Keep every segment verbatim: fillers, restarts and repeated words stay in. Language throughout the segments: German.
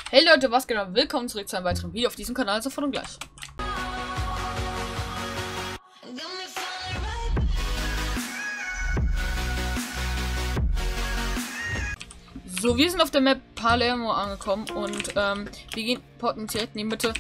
Hey Leute, was geht ab? Willkommen zurück zu einem weiteren Video auf diesem Kanal, sofort und gleich. So, wir sind auf der Map Palermo angekommen und ähm, wir gehen porten direkt in die Mitte.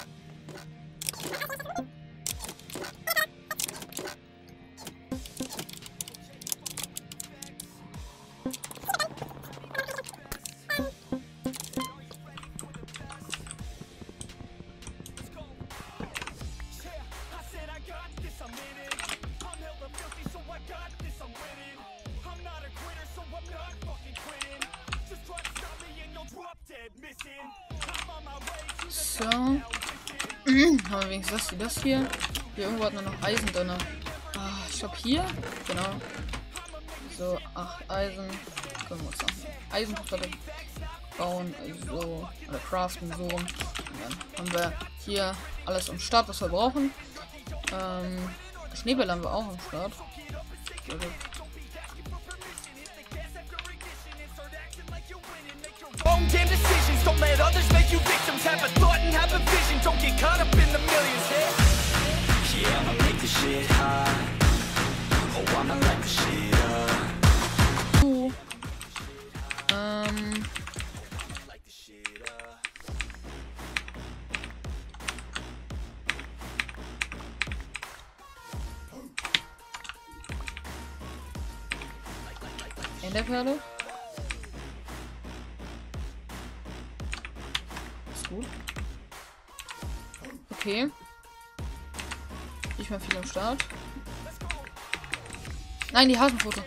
So. Haben wir wenigstens das, das hier? Hier irgendwo hat man noch Eisen drin. Ah, ich glaube hier. Genau. So, acht Eisen. Können wir uns noch Eisenplatte bauen. So. Oder craften so. Und dann haben wir hier alles am Start, was wir brauchen. Ähm, Schneebälle haben wir auch am Start. Own damn decisions, don't let others make you victims. Have a thought and have a vision, don't get caught up in the millions. Yeah, yeah, I'ma make this shit hot. Oh, I'ma light this shit up. Uh, ähm. Enderperle. Gut. Okay. Nicht mehr viel am Start. Nein, die Hasenfoto.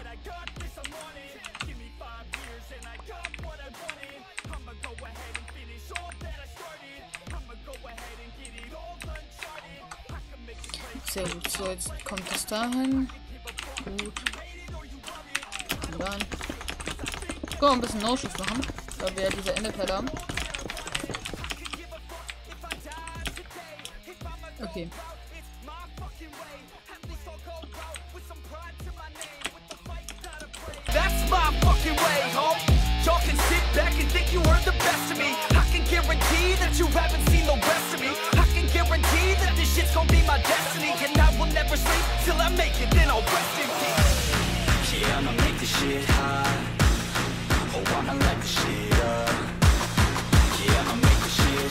Sehr gut. So, jetzt kommt das dahin. Gut. Und dann. Ich kann auch ein bisschen No-Schiff machen, weil wir ja diese Enderperle haben. Okay. That's my fucking way, home. Y'all can sit back and think you heard the best of me. I can guarantee that you haven't seen the rest of me. I can guarantee that this shit's gonna be my destiny. And I will never sleep till I make it, then I'll rest in peace. Yeah, I'ma make this shit hot. Oh, I'ma light this shit up. Yeah, I'ma make this shit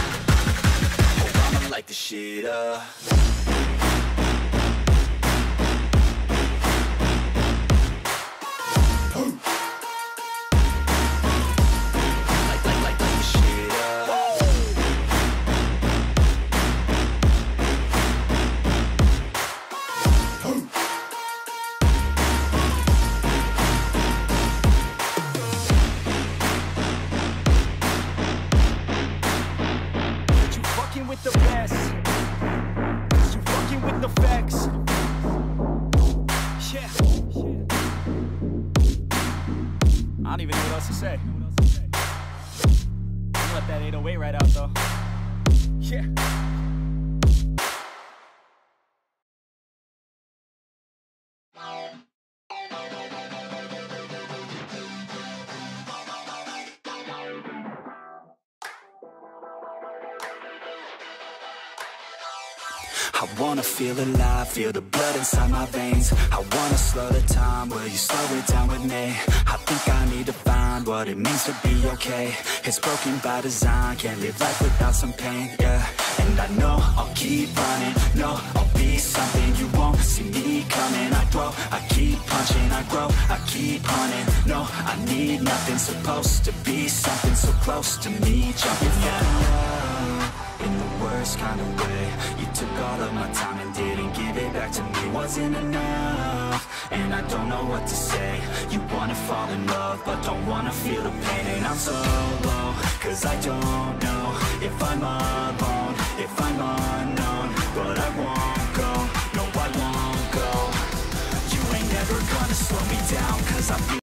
hot. Light the shit up. Light, light, light, light the shit up. You fucking with the best. You fucking with the facts. Yeah. I don't even know what else to say. I'll let that eight oh eight right out though. Yeah. I wanna feel alive, feel the blood inside my veins. I wanna slow the time, will you slow it down with me? I think I need to find what it means to be okay. It's broken by design, can't live life without some pain, yeah. And I know I'll keep running, no, I'll be something you won't see me coming. I grow, I keep punching, I grow, I keep hunting. No, I need nothing, supposed to be something so close to me. Jumping down in the worst kind of way. You took all of my time and didn't give it back to me. Wasn't enough, and I don't know what to say. You wanna fall in love, but don't wanna feel the pain. And I'm so low, cause I don't know if I'm alone, if I'm unknown. But I won't go, no I won't go. You ain't never gonna slow me down, cause I feel